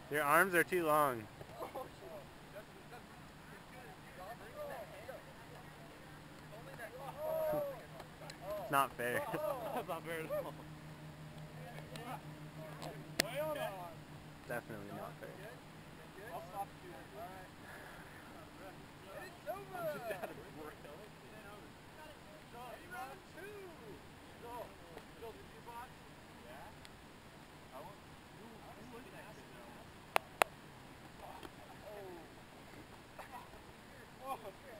Your arms are too long. It's not fair. That's not fair at all. Definitely not fair. I'll stop you. Alright. It's over! I'm just out of breath. Ready, round two! Go! Go, did you box? Yeah? I want... I'm looking at it now. Oh! Oh!